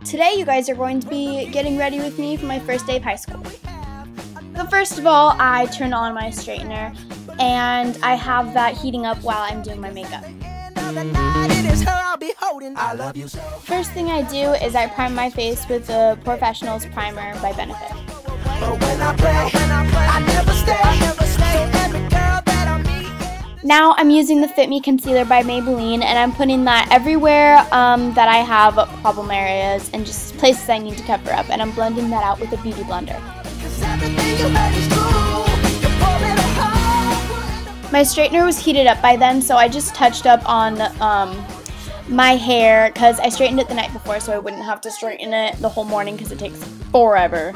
today you guys are going to be getting ready with me for my first day of high school. So first of all, I turn on my straightener and I have that heating up while I'm doing my makeup. First thing I do is I prime my face with the Professionals Primer by Benefit. Now I'm using the Fit Me Concealer by Maybelline, and I'm putting that everywhere that I have problem areas and just places I need to cover up, and I'm blending that out with a beauty blender. My straightener was heated up by then, so I just touched up on my hair because I straightened it the night before so I wouldn't have to straighten it the whole morning because it takes forever.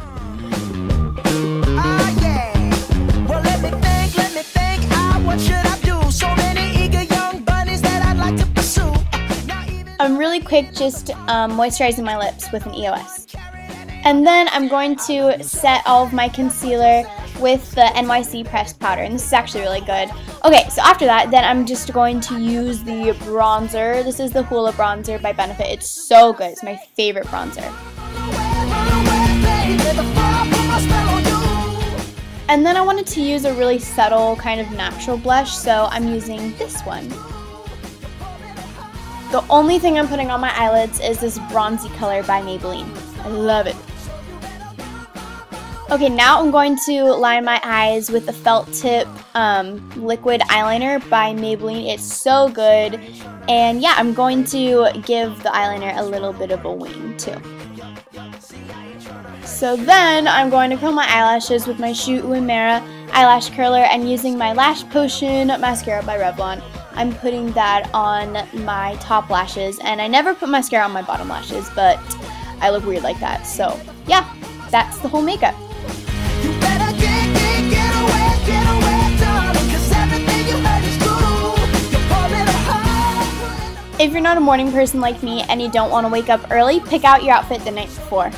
I'm really quick just moisturizing my lips with an EOS. And then I'm going to set all of my concealer with the NYC pressed powder, and this is actually really good. Okay, so after that, then I'm just going to use the bronzer. This is the Hoola bronzer by Benefit. It's so good. It's my favorite bronzer. And then I wanted to use a really subtle kind of natural blush, so I'm using this one. The only thing I'm putting on my eyelids is this bronzy color by Maybelline. I love it. Okay, now I'm going to line my eyes with the Felt Tip liquid eyeliner by Maybelline. It's so good. And yeah, I'm going to give the eyeliner a little bit of a wing too. So then I'm going to curl my eyelashes with my Shu Uemura eyelash curler, and using my Lash Potion mascara by Revlon, I'm putting that on my top lashes. And I never put mascara on my bottom lashes, but I look weird like that. So yeah, that's the whole makeup. If you're not a morning person like me and you don't want to wake up early, pick out your outfit the night before.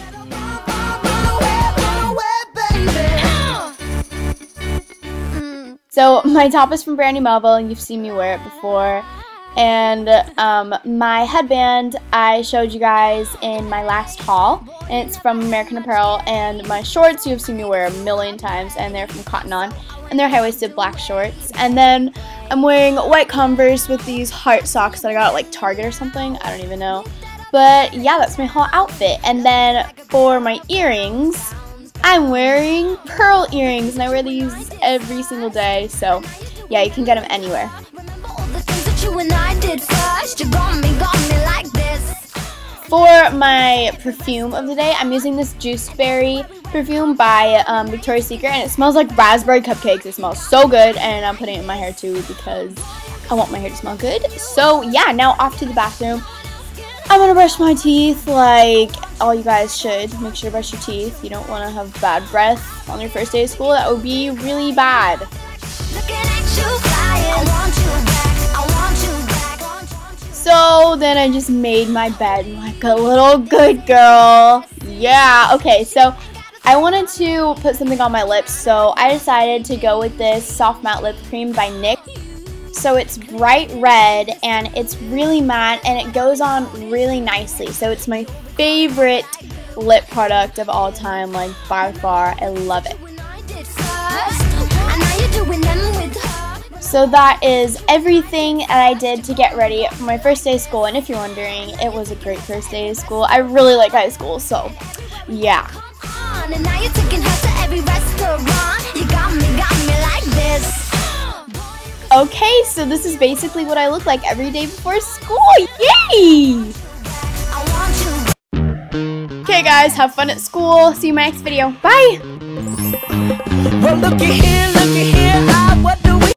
So my top is from Brandy Melville, and you've seen me wear it before. And my headband I showed you guys in my last haul, and it's from American Apparel. And my shorts you've seen me wear a million times, and they're from Cotton On, and they're high-waisted black shorts. And then I'm wearing white Converse with these heart socks that I got at like Target or something, I don't even know. But yeah, that's my whole outfit. And then for my earrings, I'm wearing pearl earrings, and I wear these every single day, so yeah, you can get them anywhere. For my perfume of the day, I'm using this Juice Berry perfume by Victoria's Secret, and it smells like raspberry cupcakes. It smells so good, and I'm putting it in my hair too because I want my hair to smell good. So yeah, now off to the bathroom. I'm gonna brush my teeth like all you guys should. Make sure to brush your teeth. You don't want to have bad breath on your first day of school. That would be really bad. So then I just made my bed like a little good girl. Yeah, okay, so I wanted to put something on my lips, so I decided to go with this Soft Matte Lip Cream by NYX. So it's bright red, and it's really matte, and it goes on really nicely. So it's my favorite lip product of all time, like by far. I love it. So that is everything that I did to get ready for my first day of school. And if you're wondering, it was a great first day of school. I really like high school, so yeah. Okay, so this is basically what I look like every day before school. Yay! Okay guys, have fun at school. See you in my next video. Bye! Well, looky here, looky here.